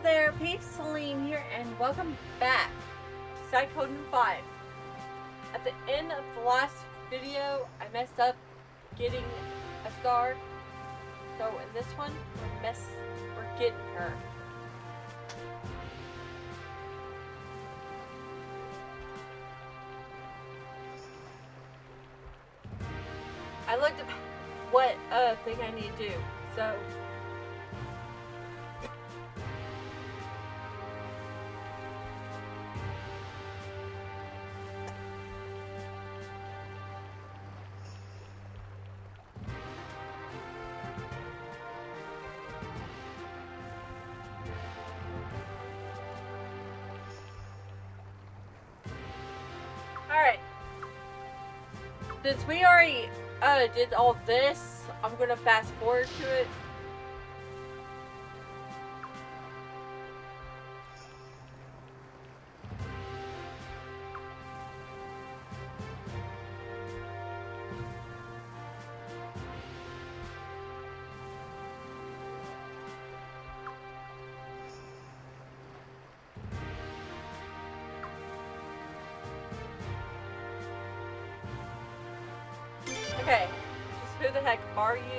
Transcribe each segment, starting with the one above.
there, peeps, Celine here, and welcome back to Suikoden V. At the end of the last video, I messed up getting a star, so in this one, we're getting her. I looked at what thing I need to do, so alright. Since we already did all this, I'm gonna fast forward to it. Okay, just who the heck are you?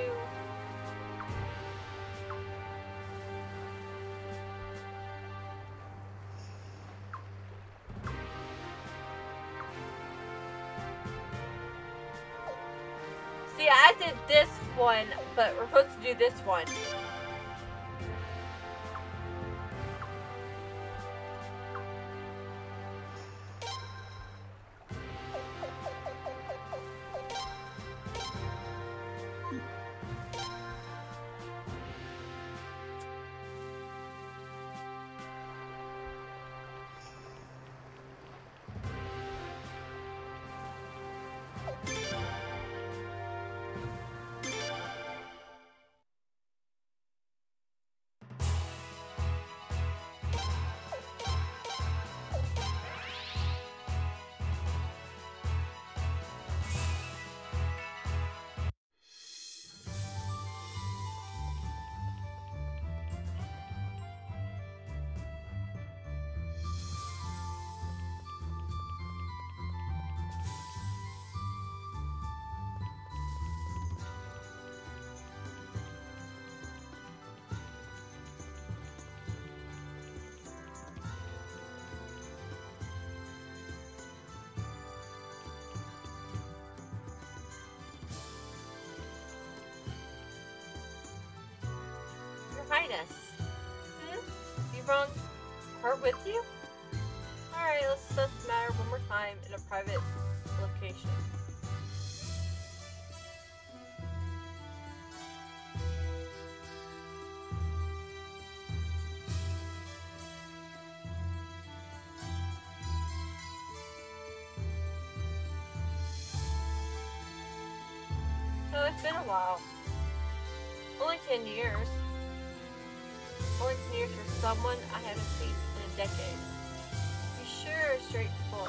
See, I did this one, but we're supposed to do this one. Highness. You brought her with you? Alright, let's assess the matter one more time in a private location. So it's been a while. Only 10 years. Only 10 years for someone I haven't seen in a decade. You sure are straightforward.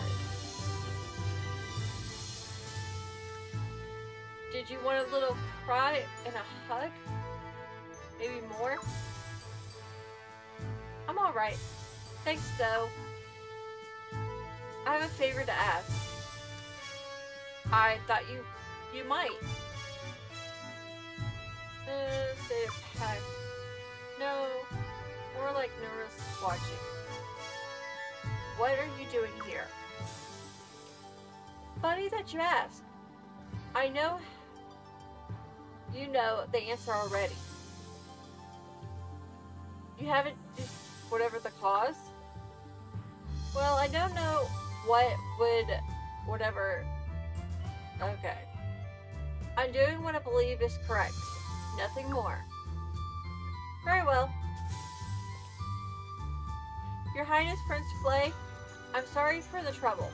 Did you want a little cry and a hug? Maybe more? I'm alright. Thanks though. I have a favor to ask. I thought you might. Say a pack. No, more like nervous watching. What are you doing here? Funny that you ask. I know you know the answer already. You haven't, whatever the cause? Well, I don't know whatever. Okay. I'm doing what I believe is correct. Nothing more. Very well. Your Highness Prince Flay, I'm sorry for the trouble.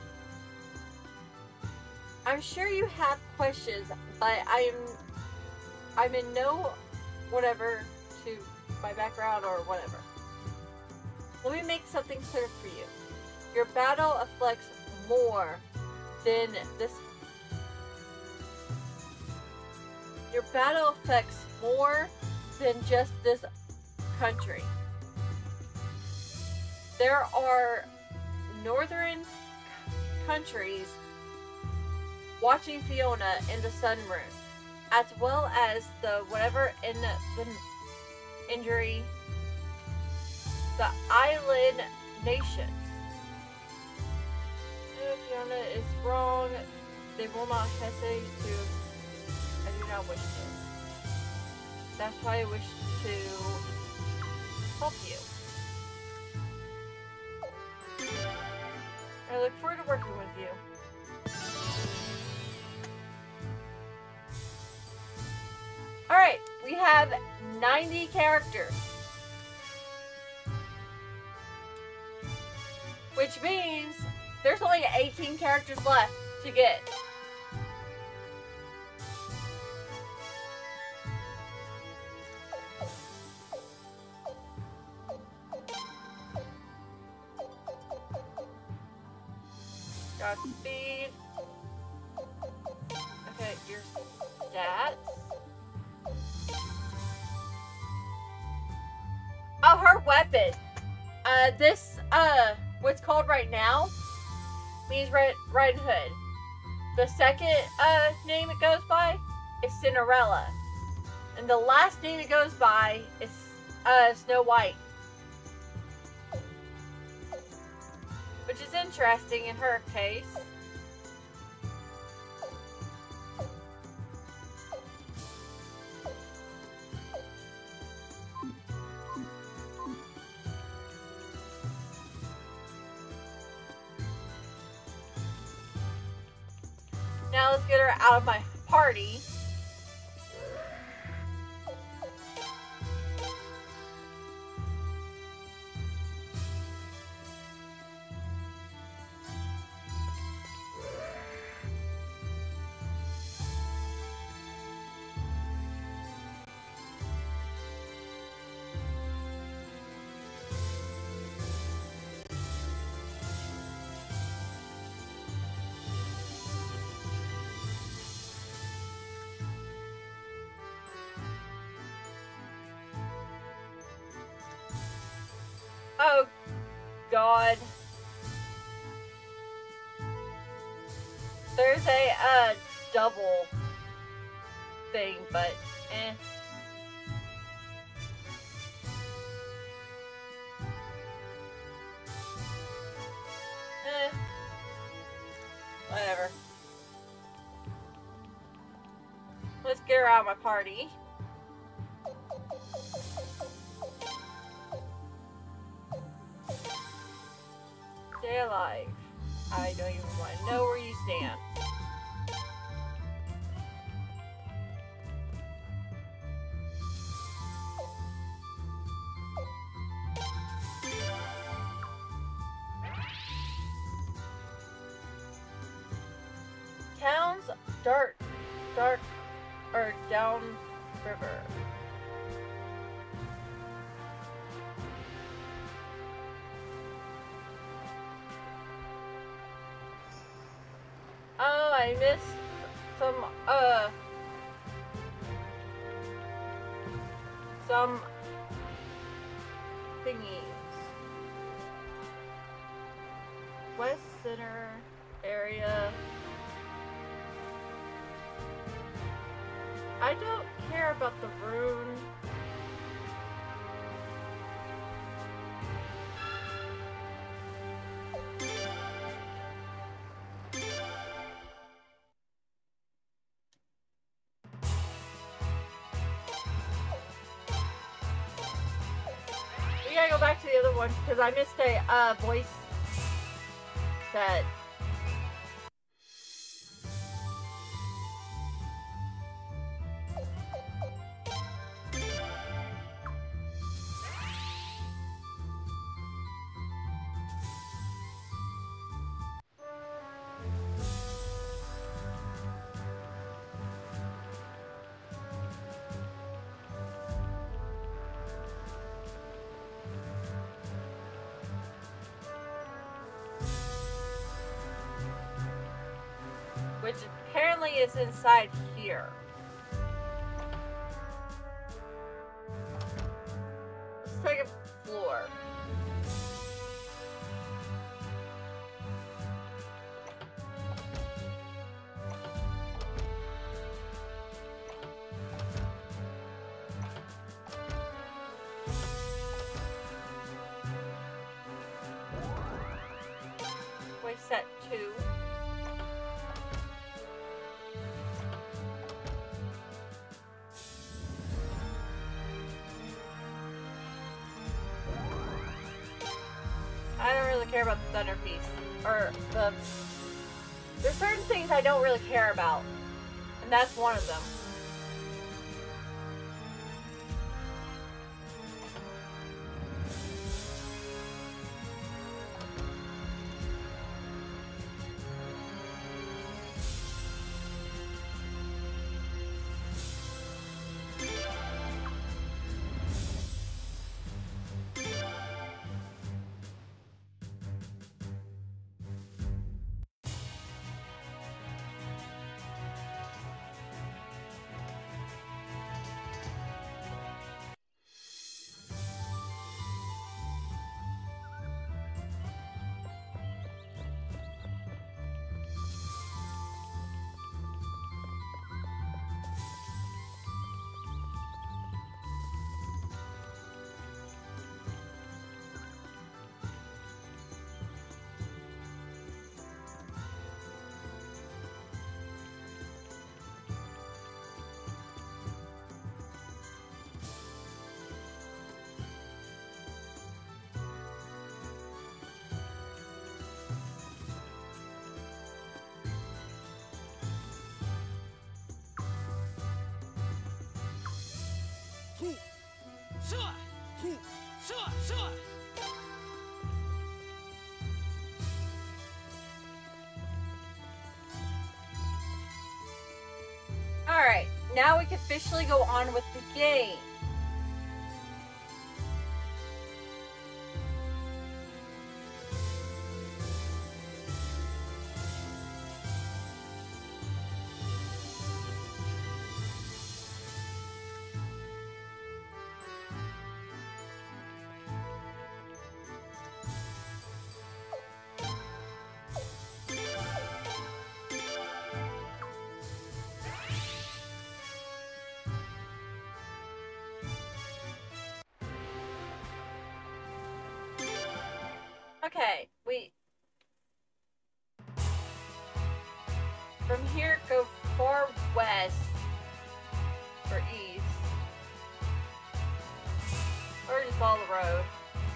I'm sure you have questions, but I'm in no whatever to my background or whatever. Let me make something clear for you. Your battle affects more than this. Your battle affects more than just this country. there are northern countries watching Fiona in the sun moon, as well as the whatever in the injury, the island nations. If Fiona is wrong, they will not hesitate to. I do not wish to. That's why I wish to help you. I look forward to working with you. Alright, we have 90 characters. Which means there's only 18 characters left to get. Godspeed. Okay, your stats. Oh, her weapon. What's called right now means Red Hood. The second name it goes by is Cinderella. And the last name it goes by is Snow White. Which is interesting in her case. Now let's get her out of my party. Oh, God. There's a, double thing, but, eh. Whatever. Let's get her out of my party. Stay alive. I don't even want to know where you stand. Town's dark, or down river. Oh, I missed some thingies. West Center area. I don't care about the rune. We gotta go back to the other one because I missed a voice set. Which apparently is inside here. Second floor. set 2. I don't really care about the thunder piece. Or the... There's certain things I don't really care about. And that's one of them. Alright, now we can officially go on with the game. Okay, from here, go far west, or east, or just follow the road.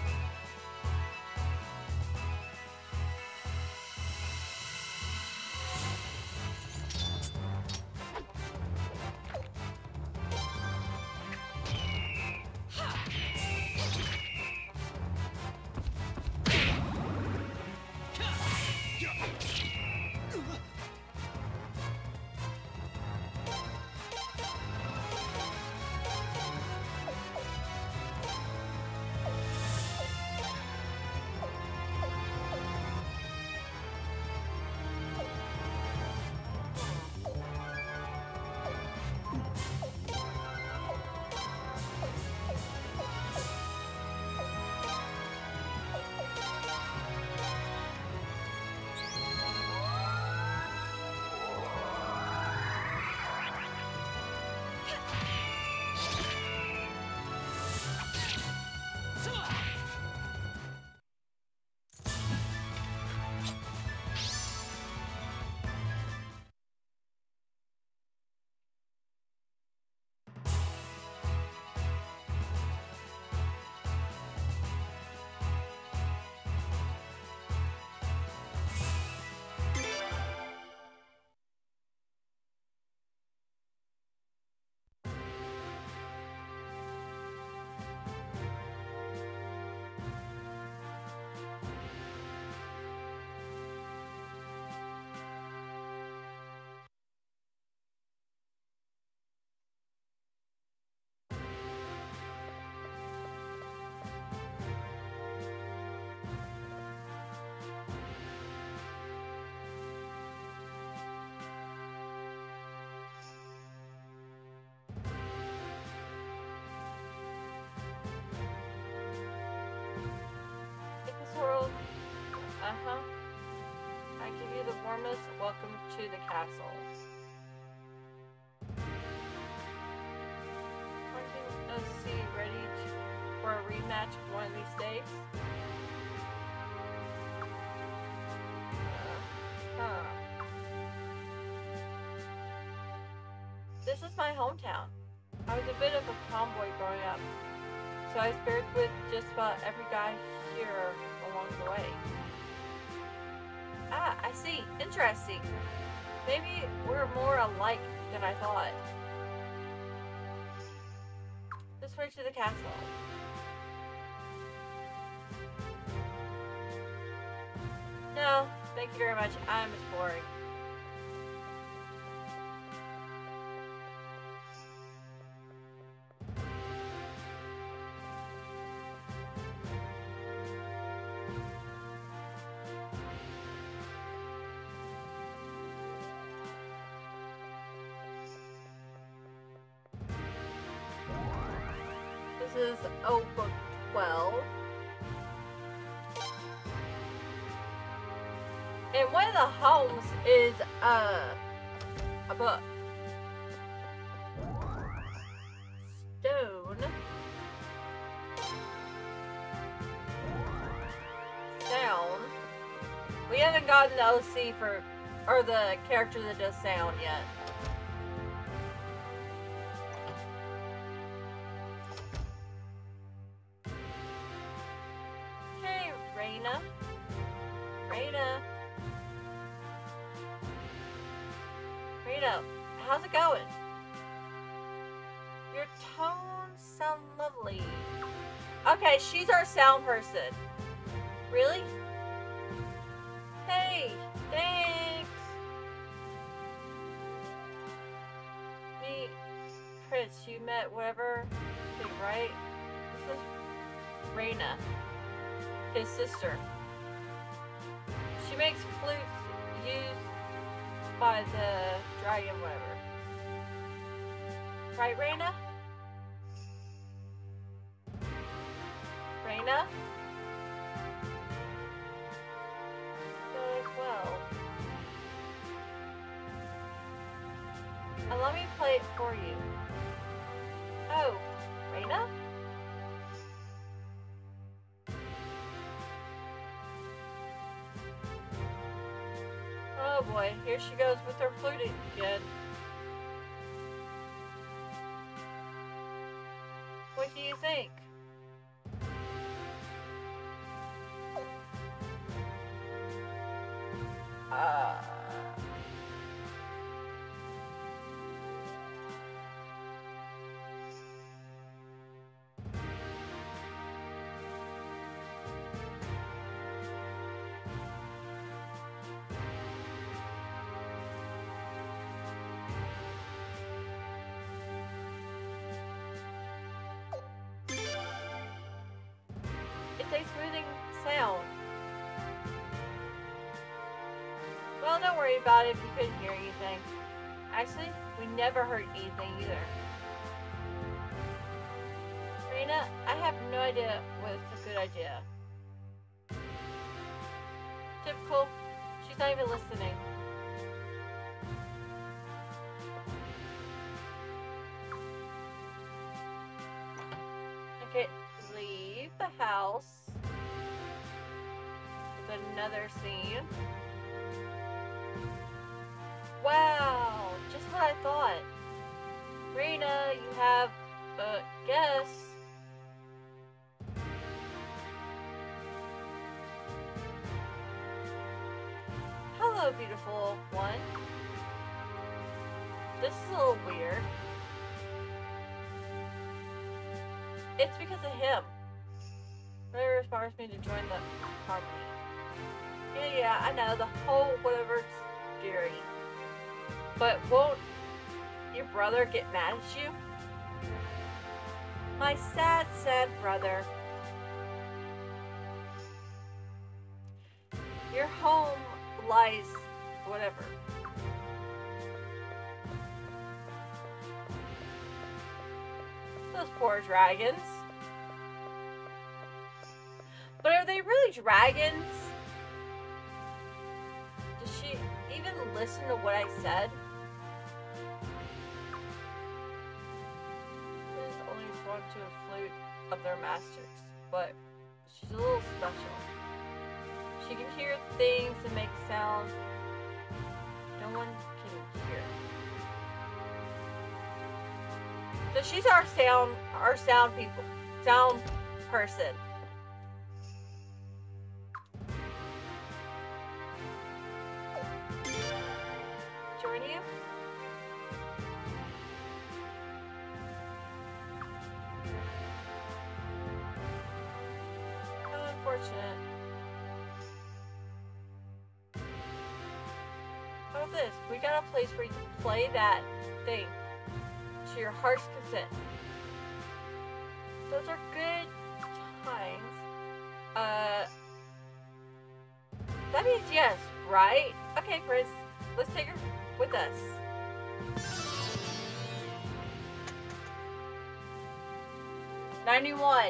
World. I give you the warmest welcome to the castle. Let's see, ready for a rematch one of these days? This is my hometown. I was a bit of a tomboy growing up, so I paired with just about every guy here along the way. Ah, I see. Interesting. Maybe we're more alike than I thought. This way to the castle. No, thank you very much. I'm exploring. This is book 12. And one of the homes is a book. Stone. Sound. We haven't gotten the OC for, or the character that does sound yet. Hey, Raina. Raina. Raina, how's it going? Your tones sound lovely. Okay, she's our sound person. Really? Hey, thanks. Me, Prince, you met whatever thing, right? This is Raina, his sister. She makes flutes used by the dragon, whatever. Right, Raina? Raina? Well. Let me play it for you. Oh, Raina? Oh boy, here she goes with her flute again. What do you think? It's a smoothing sound. Well, don't worry about it if you couldn't hear anything. Actually, we never heard anything either. Raina, I have no idea what's a good idea. Typical. She's not even listening. Okay, leave the house. With another scene. Wow, just what I thought. Raina, you have a guess. Hello, beautiful one. This is a little weird. It's because of him. Whatever inspires me to join the harmony. Yeah, I know, the whole whatever theory. But won't your brother get mad at you? My sad, sad brother. Your home lies whatever. Those poor dragons. But are they really dragons? Does she even listen to what I said? This is only drawn to a flute of their masters, but she's a little special. She can hear things and make sounds no one can hear. So she's our sound people, sound person. Join you? How unfortunate. How about this? We got a place where you can play that thing to your heart's consent. Those are good times. That means yes, right? Okay, Prince, let's take her with us. $91.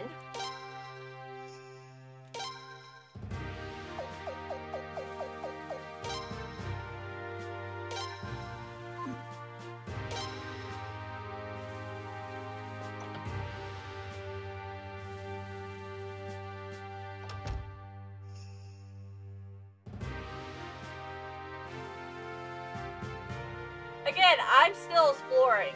Again, I'm still exploring.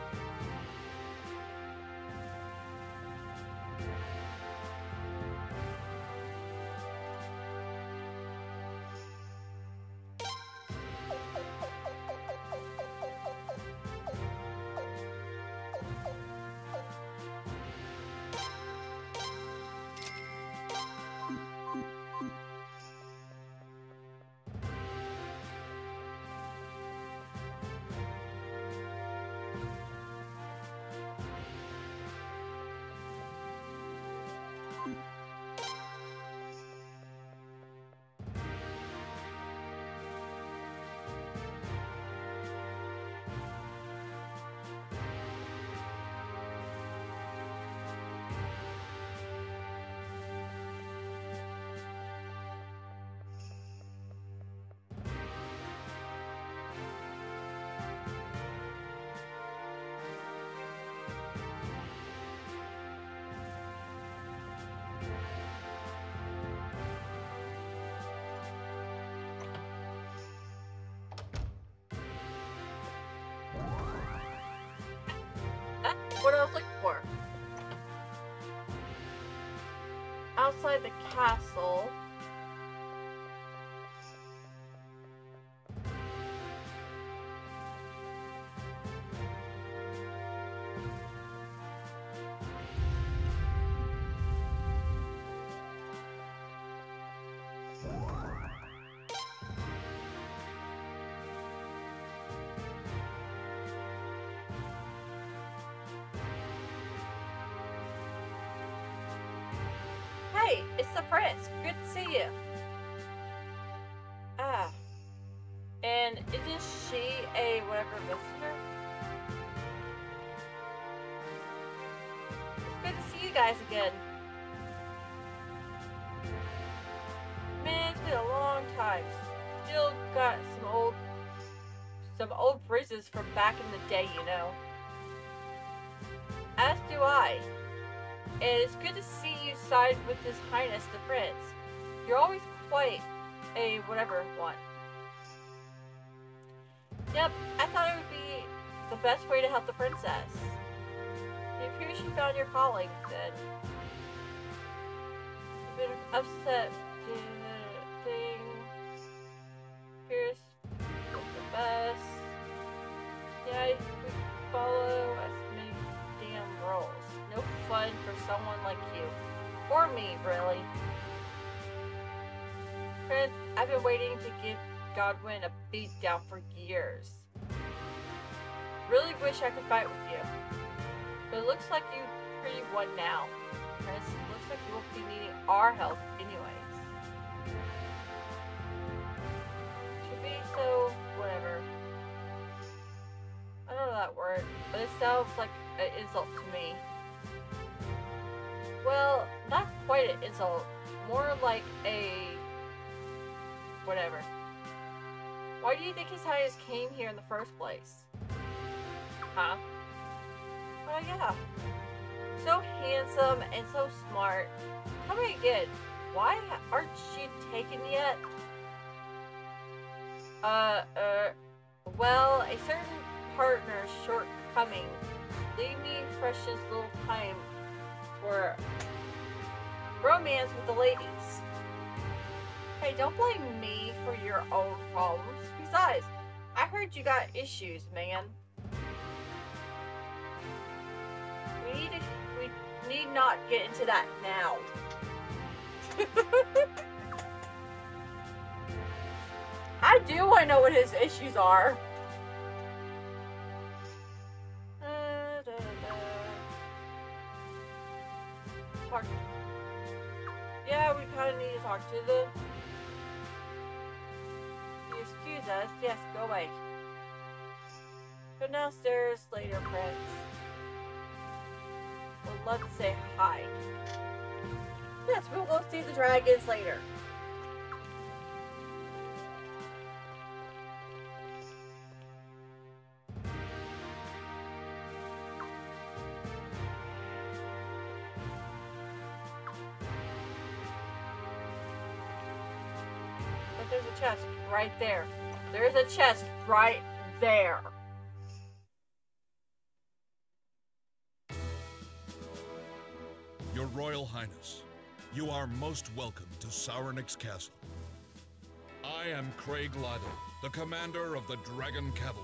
What I was looking for. Outside the castle. Hey, it's the prince. Good to see you. Ah. And isn't she a whatever visitor? It's good to see you guys again. Man, it's been a long time. Still got some old bruises from back in the day, you know. As do I. And it's good to see you side with His Highness the Prince. You're always quite a whatever one. Yep, I thought it would be the best way to help the princess. It appears you found your calling, then. You've been upset thing. Appears the best. Yeah, we follow as many damn rules. No fun for someone like you. Or me, really. Prince, I've been waiting to give Godwin a beat down for years. Really wish I could fight with you. But it looks like you pretty won now. Prince, looks like you will be needing our help anyways. To be so whatever. I don't know that word, but it sounds like an insult to me. Well, not quite an insult. More like a whatever. Why do you think His Highness came here in the first place? Huh? Oh yeah. So handsome and so smart. Tell me again, why aren't you taken yet? Well, a certain partner's shortcoming leave me precious little time for romance with the ladies. Hey, don't blame me for your own problems. Besides, I heard you got issues, man. We need not get into that now. I do want to know what his issues are. Talk. Yeah, we kind of need to talk to the... Excuse us. Yes, go away. Go downstairs later, Prince. Would love to say hi. Yes, we'll go see the dragons later. But there's a chest right there. There's a chest right there. Your Royal Highness, you are most welcome to Sauronix Castle. I am Craig Lytle, the commander of the Dragon Cavalry.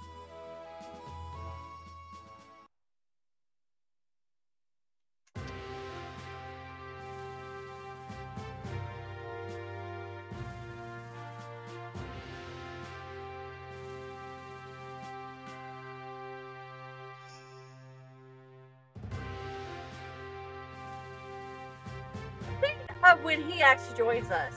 When he actually joins us.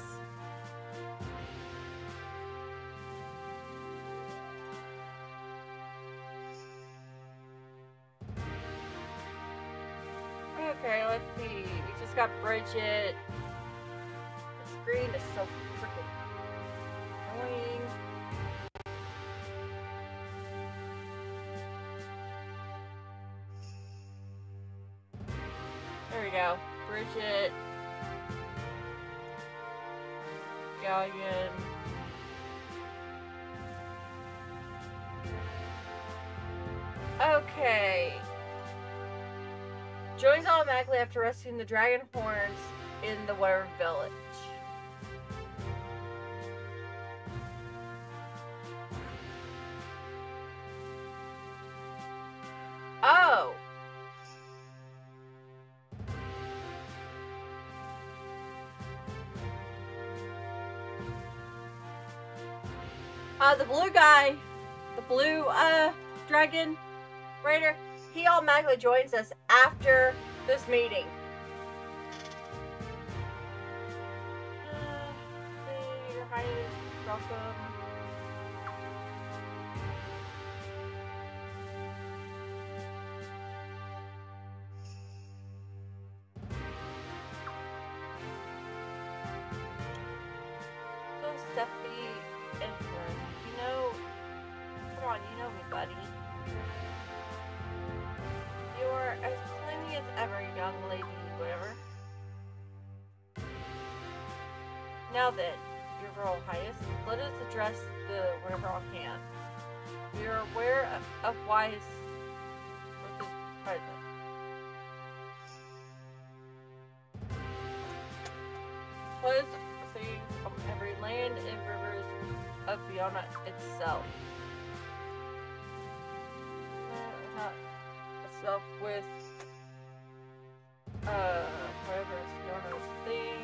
Okay, let's see. We just got Bridget. The screen is so freaking annoying. There we go. Bridget. Galleon. Okay. Joins automatically after rescuing the dragon horns in the Water Village. Oh. The blue guy, the blue dragon raider, he automatically joins us after this meeting. Your Highness, welcome. So Steffi and her, you know, come on, you know me, buddy. You're as clingy as ever, young lady, whatever. Now then, your Royal Highness, let us address the whatever on hand. We are aware of why his work is present. Close things from every land and rivers of Fiona itself. Not itself with whatever is Fiona's thing.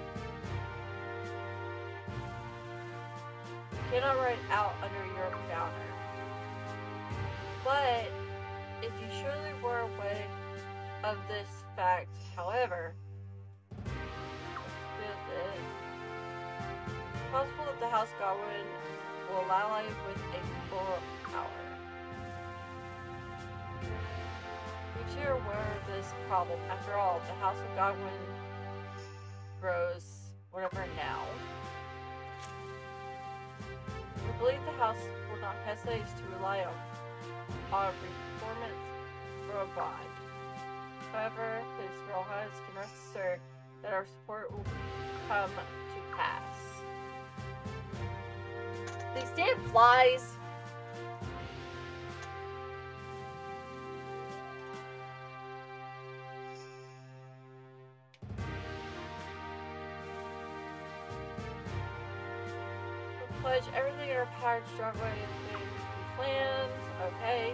You cannot write out under your banner. But if you surely were aware of this fact, however, it's possible that the House Godwin will ally with a full power. If you're aware of this problem, after all, the House of Godwin grows whatever now. We believe the House will not hesitate to rely on performance for a bond. However, His Royal Highness can rest assured that our support will come to pass. These damn flies! pledge everything in our power to drive away the plans. Okay.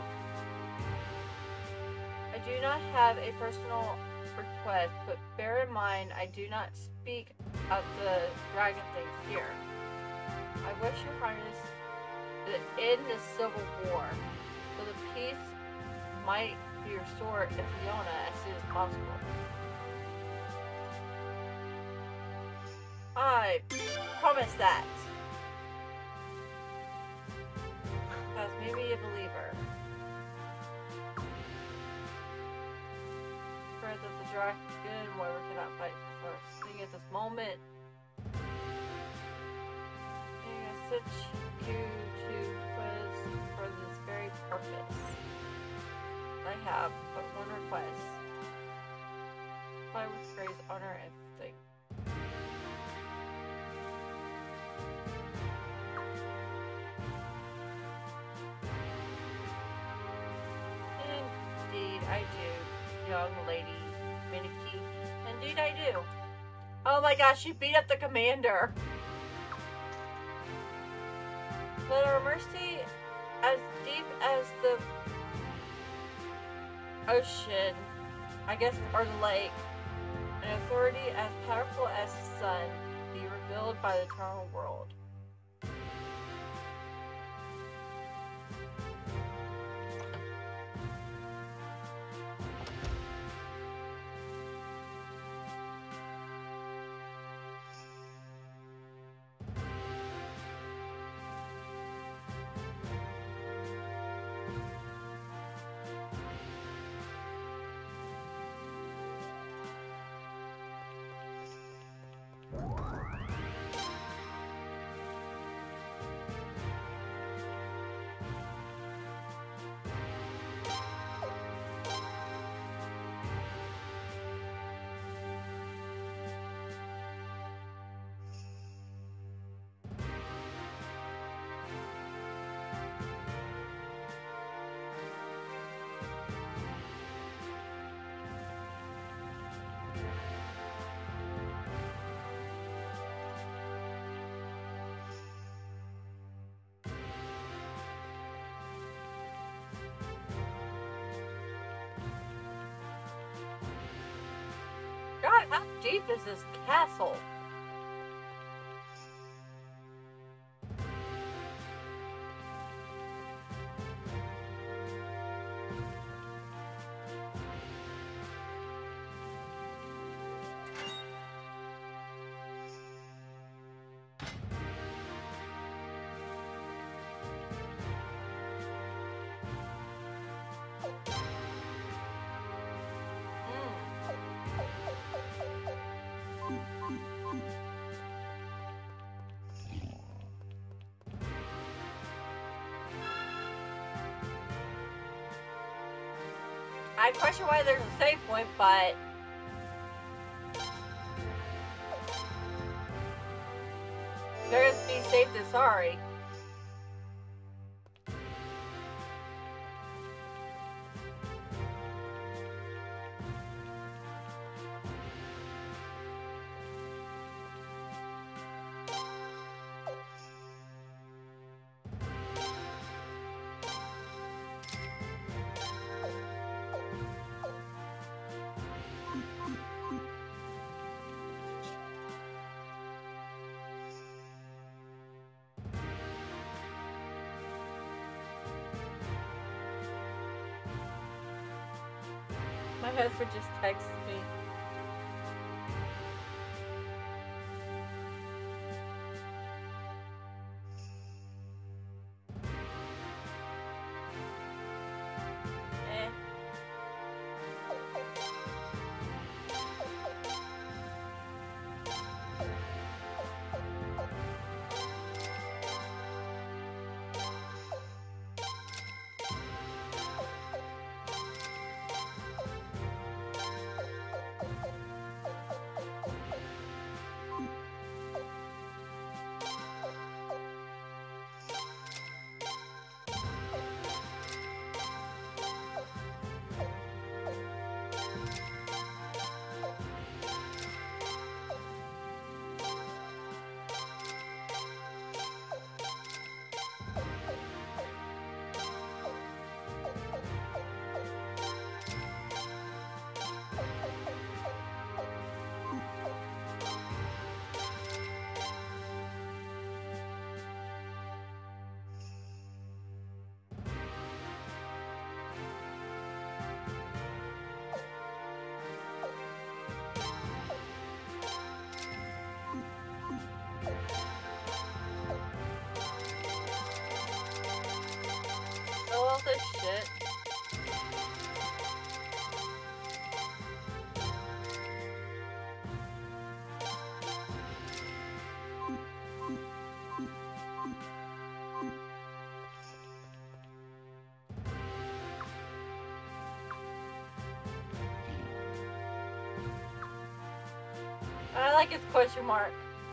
I do not have a personal request, but bear in mind I do not speak of the dragon things here. I wish your highness to end the civil war, so the peace might be restored in Fiona as soon as possible. I promise that. Has made me a believer. That the dragon warrior cannot fight for seeing at this moment. I sent you to quiz for this very purpose. I have but one request. Fly with grace, honor, and thing. Indeed, I do, young lady. Miniki. Indeed I do. Oh my gosh, she beat up the commander. Let our mercy as deep as the ocean, I guess, or the lake, and authority as powerful as the sun be revealed by the eternal world. God, how deep is this castle? I question why there's a save point, but better to be safe than sorry. My husband just texted me. I like his question mark.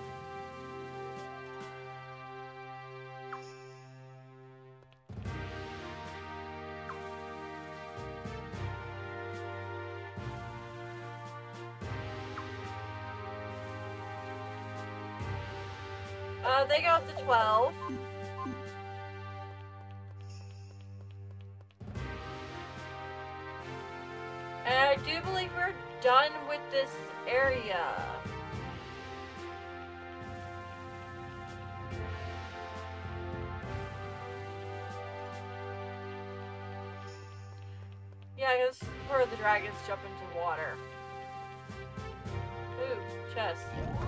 They go up to 12. And I do believe we're done with this area. Yeah, this is where the dragons jump into water. Ooh, chest.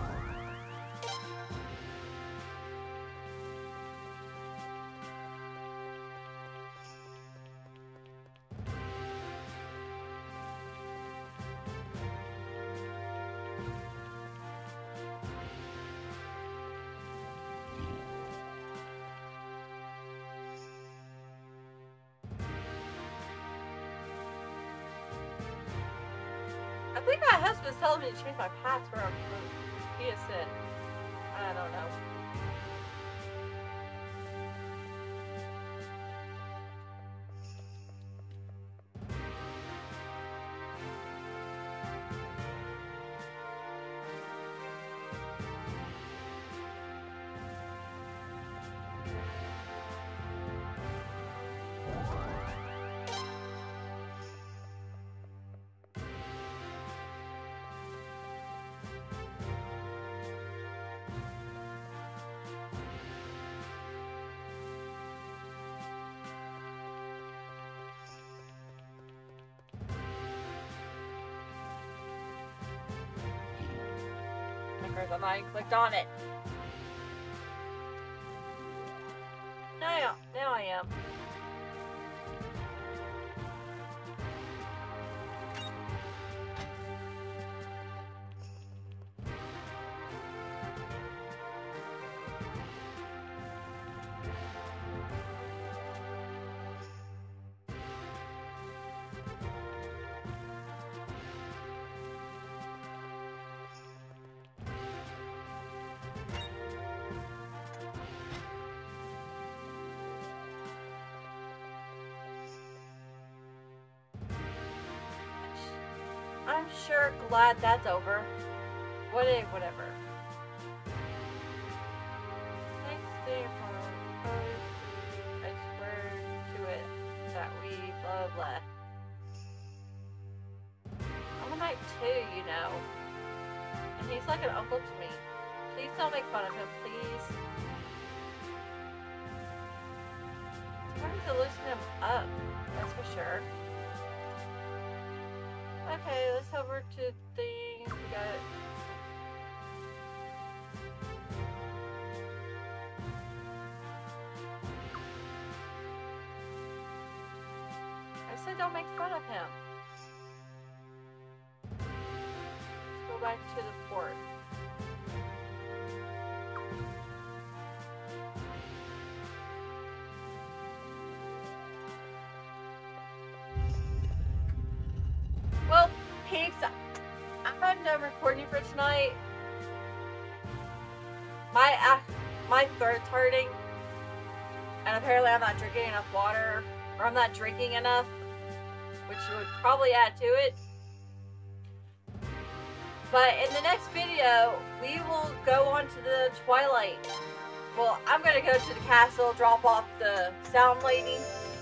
I think my husband's telling me to change my password for PSN. I don't know. I'm not even clicked on it. Now I am. I'm sure glad that's over. Whatever. Nice day for I swear to it that we blah blah. I'm a knight too, you know. And he's like an uncle to me. Please don't make fun of him, please. Somebody to loosen him up, that's for sure. Okay, let's head over to things. We got it. I said don't make fun of him. Let's go back to the fort. Well, peeps, I'm done recording for tonight. My throat's hurting, and apparently I'm not drinking enough water, or I'm not drinking enough, which would probably add to it. But in the next video, we will go on to the Twilight. Well, I'm gonna go to the castle, drop off the sound lady.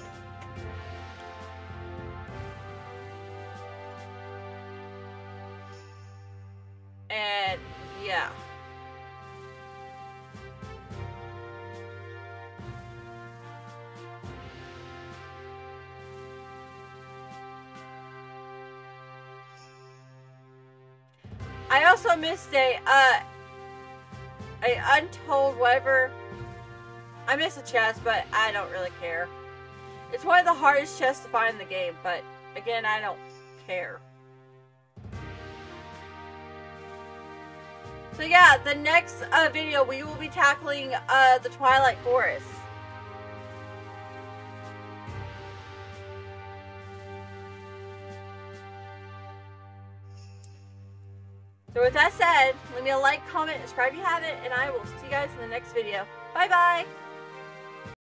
And yeah. I also missed a untold whatever. I missed a chest, but I don't really care. It's one of the hardest chests to find in the game, but again, I don't care. So yeah, the next video we will be tackling the Twilight Forest. So with that said, leave me a like, comment, subscribe if you haven't, and I will see you guys in the next video. Bye bye!